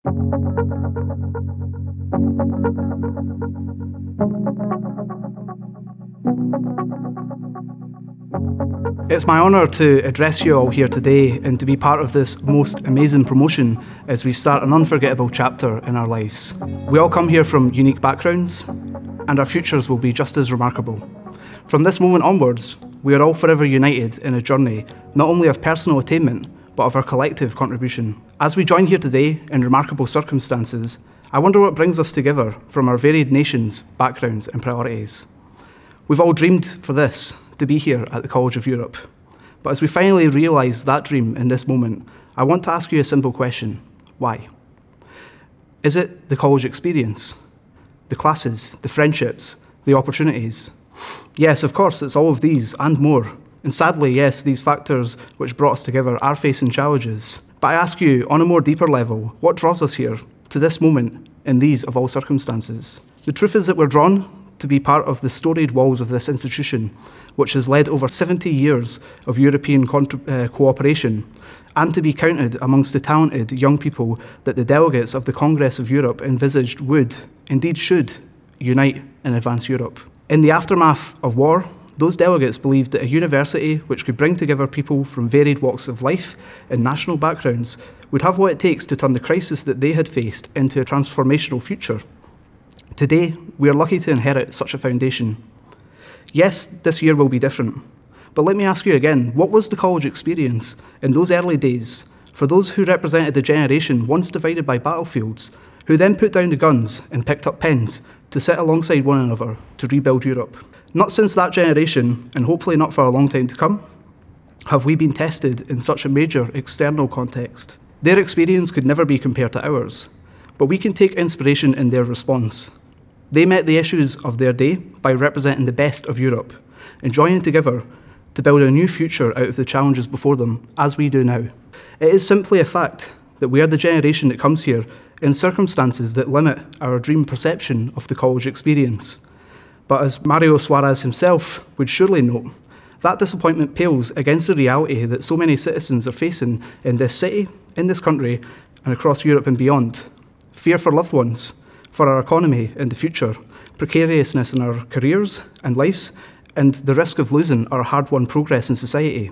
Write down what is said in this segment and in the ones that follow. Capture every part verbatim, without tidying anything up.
It's my honour to address you all here today and to be part of this most amazing promotion as we start an unforgettable chapter in our lives. We all come here from unique backgrounds and our futures will be just as remarkable. From this moment onwards, we are all forever united in a journey not only of personal attainment but of our collective contribution. As we join here today in remarkable circumstances, I wonder what brings us together from our varied nations, backgrounds and priorities. We've all dreamed for this, to be here at the College of Europe. But as we finally realise that dream in this moment, I want to ask you a simple question. Why? Is it the college experience? The classes, the friendships, the opportunities? Yes, of course, it's all of these and more. And sadly, yes, these factors which brought us together are facing challenges. But I ask you, on a more deeper level, what draws us here to this moment in these of all circumstances? The truth is that we're drawn to be part of the storied walls of this institution, which has led over seventy years of European uh, cooperation, and to be counted amongst the talented young people that the delegates of the Congress of Europe envisaged would, indeed should, unite and advance Europe. In the aftermath of war, those delegates believed that a university which could bring together people from varied walks of life and national backgrounds would have what it takes to turn the crisis that they had faced into a transformational future. Today, we are lucky to inherit such a foundation. Yes, this year will be different, but let me ask you again, what was the college experience in those early days for those who represented a generation once divided by battlefields, who then put down the guns and picked up pens to sit alongside one another to rebuild Europe? Not since that generation, and hopefully not for a long time to come, have we been tested in such a major external context. Their experience could never be compared to ours, but we can take inspiration in their response. They met the issues of their day by representing the best of Europe and joining together to build a new future out of the challenges before them, as we do now. It is simply a fact that we are the generation that comes here in circumstances that limit our dream perception of the college experience. But as Mário SOARES himself would surely note, that disappointment pales against the reality that so many citizens are facing in this city, in this country, and across Europe and beyond. Fear for loved ones, for our economy in the future, precariousness in our careers and lives, and the risk of losing our hard-won progress in society.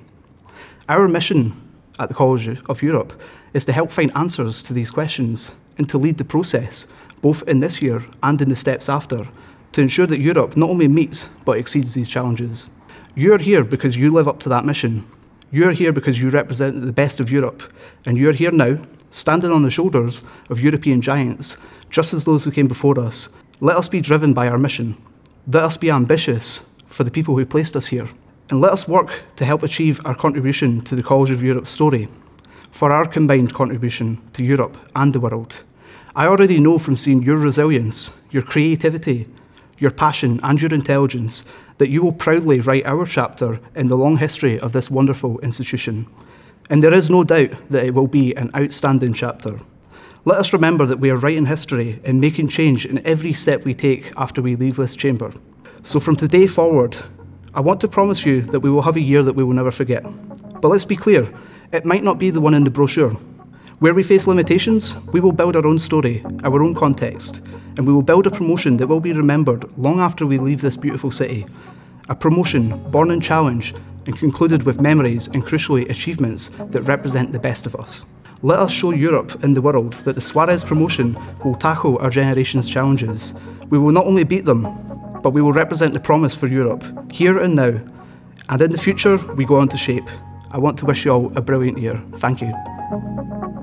Our mission at the College of Europe is to help find answers to these questions and to lead the process, both in this year and in the steps after, to ensure that Europe not only meets but exceeds these challenges. You are here because you live up to that mission. You are here because you represent the best of Europe, and you are here now, standing on the shoulders of European giants, just as those who came before us. Let us be driven by our mission. Let us be ambitious for the people who placed us here. And let us work to help achieve our contribution to the College of Europe's story, for our combined contribution to Europe and the world. I already know from seeing your resilience, your creativity, your passion and your intelligence that you will proudly write our chapter in the long history of this wonderful institution. And there is no doubt that it will be an outstanding chapter. Let us remember that we are writing history and making change in every step we take after we leave this chamber. So from today forward, I want to promise you that we will have a year that we will never forget. But let's be clear, it might not be the one in the brochure. Where we face limitations, we will build our own story, our own context, and we will build a promotion that will be remembered long after we leave this beautiful city. A promotion born in challenge and concluded with memories and, crucially, achievements that represent the best of us. Let us show Europe and the world that the SOARES promotion will tackle our generation's challenges. We will not only beat them, but we will represent the promise for Europe, here and now. And in the future, we go on to shape. I want to wish you all a brilliant year. Thank you.